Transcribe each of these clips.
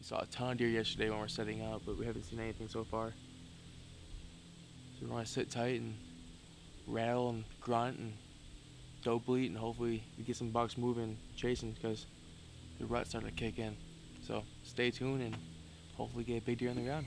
We saw a ton of deer yesterday when we were setting up, but we haven't seen anything so far. So we want to sit tight and rattle and grunt and doe bleat, and hopefully we get some bucks moving, chasing, because the rut's starting to kick in. So stay tuned and hopefully get a big deer on the ground.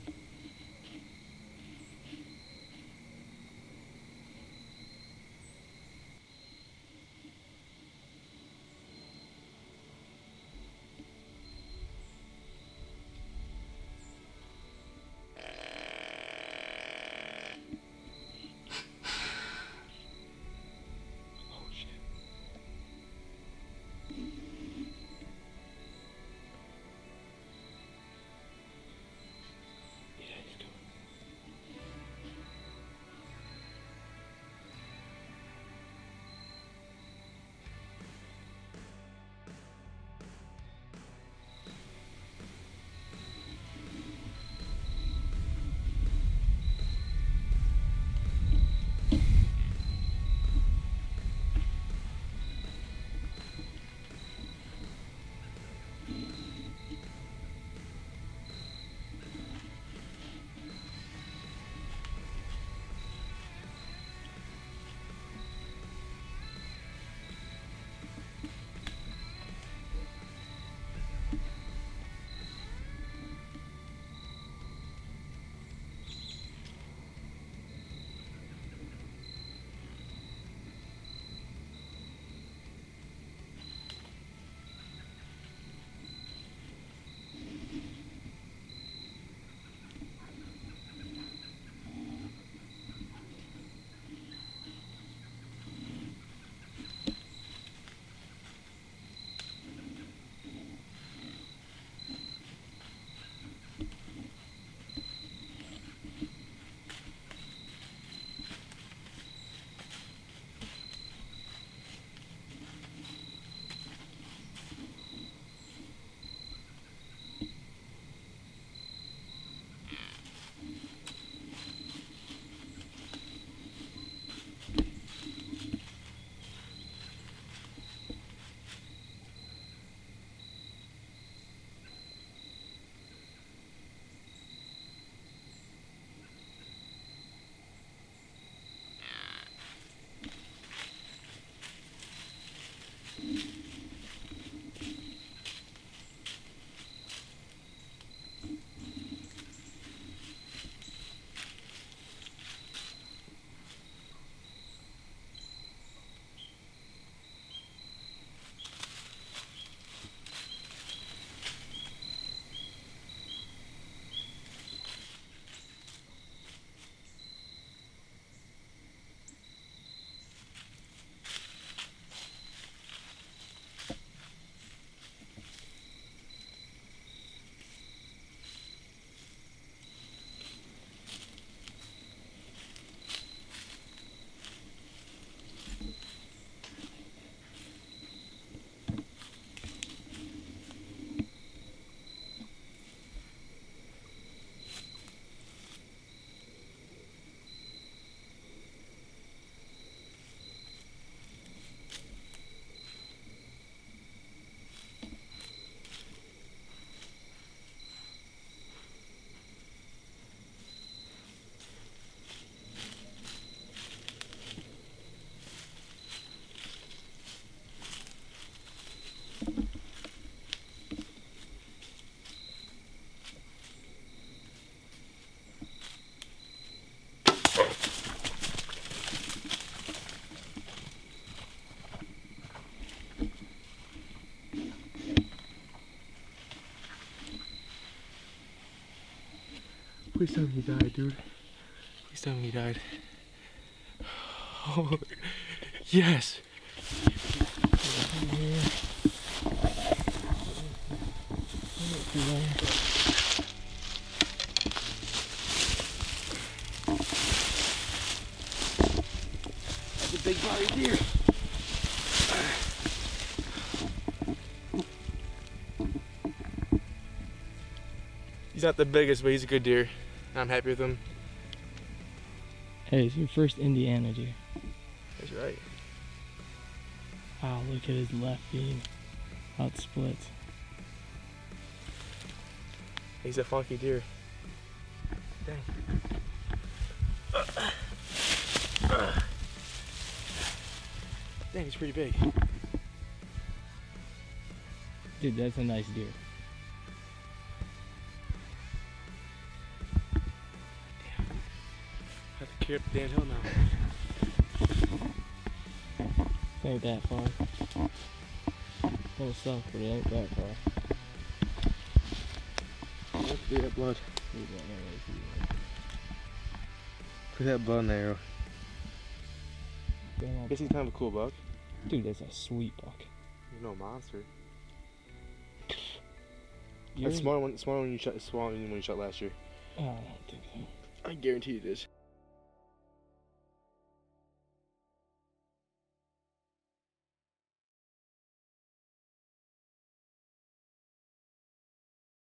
Please tell me he died, dude. Please tell me he died. Oh, yes! That's a big body deer. He's not the biggest, but he's a good deer. I'm happy with him. Hey, it's your first Indiana deer. That's right. Wow, look at his left beam. How it splits. He's a funky deer. Dang. Dang, he's pretty big. Dude, that's a nice deer. I have to carry up the damn hill now. It ain't that far. It'll suck, but it ain't that far. Look at that blood. Look at that blood in the arrow. Damn, I guess he's kind of a cool buck. dude, that's a sweet buck. You're no monster. You're... That's smaller when you shot last year. Oh, I don't think so. I guarantee it is.